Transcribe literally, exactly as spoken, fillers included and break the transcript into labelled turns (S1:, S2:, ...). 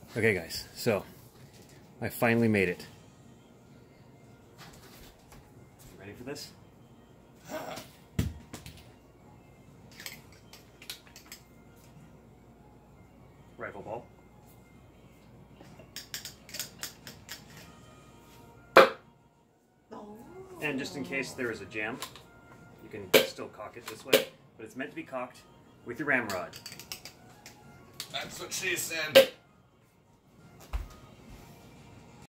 S1: Okay guys, so I finally made it. Ready for this? Rifle ball. And just in case there is a jam, you can still cock it this way, but it's meant to be cocked with your ramrod.
S2: That's what she said.